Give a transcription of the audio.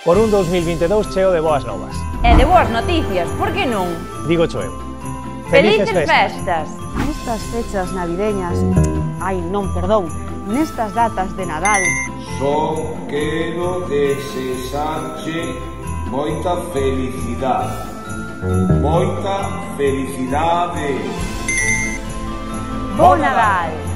por un 2022 cheo de boas novas. E de boas noticias, por que non? Digo cho eu. Felices festas! Nestas fechas navideñas, nestas datas de Nadal, só quero desexarche moita felicidade. Moita felicidade. Bo Nadal!